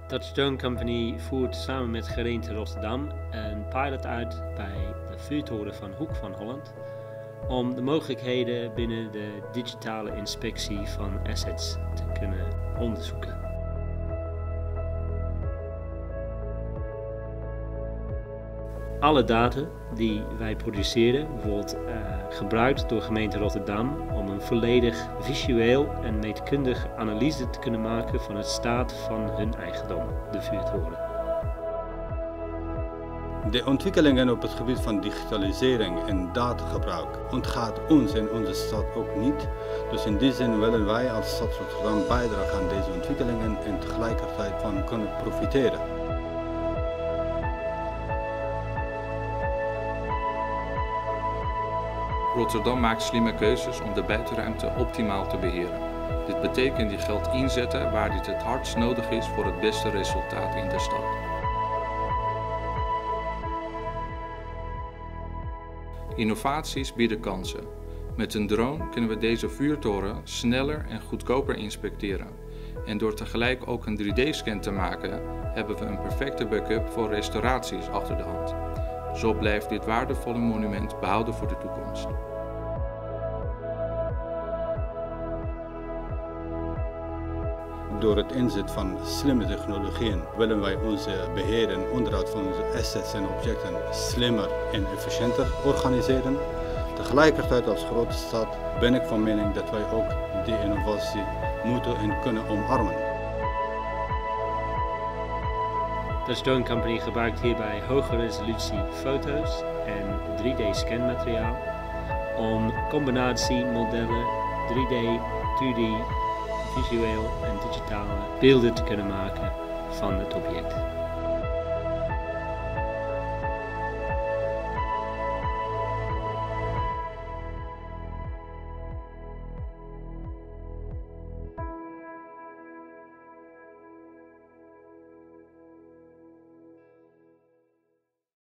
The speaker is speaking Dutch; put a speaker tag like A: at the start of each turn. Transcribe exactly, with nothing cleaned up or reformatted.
A: Touchstone Company voert samen met gemeente Rotterdam een pilot uit bij de vuurtoren van Hoek van Holland om de mogelijkheden binnen de digitale inspectie van assets te kunnen onderzoeken. Alle data die wij produceren wordt uh, gebruikt door gemeente Rotterdam om een volledig visueel en meetkundig analyse te kunnen maken van het staat van hun eigendom, de vuurtoren.
B: De ontwikkelingen op het gebied van digitalisering en datagebruik ontgaat ons en onze stad ook niet. Dus in die zin willen wij als stad Rotterdam bijdragen aan deze ontwikkelingen en tegelijkertijd van kunnen profiteren.
C: Rotterdam maakt slimme keuzes om de buitenruimte optimaal te beheren. Dit betekent die geld inzetten waar dit het hardst nodig is voor het beste resultaat in de stad. Innovaties bieden kansen. Met een drone kunnen we deze vuurtoren sneller en goedkoper inspecteren. En door tegelijk ook een drie D scan te maken, hebben we een perfecte backup voor restauraties achter de hand. Zo blijft dit waardevolle monument behouden voor de toekomst.
B: Door het inzet van slimme technologieën willen wij onze beheer en onderhoud van onze assets en objecten slimmer en efficiënter organiseren. Tegelijkertijd als grote stad ben ik van mening dat wij ook die innovatie moeten en kunnen omarmen.
A: Touchstone Company gebruikt hierbij hoge resolutie foto's en drie D scanmateriaal om combinatiemodellen, drie D, twee D, visueel en digitale beelden te kunnen maken van het object.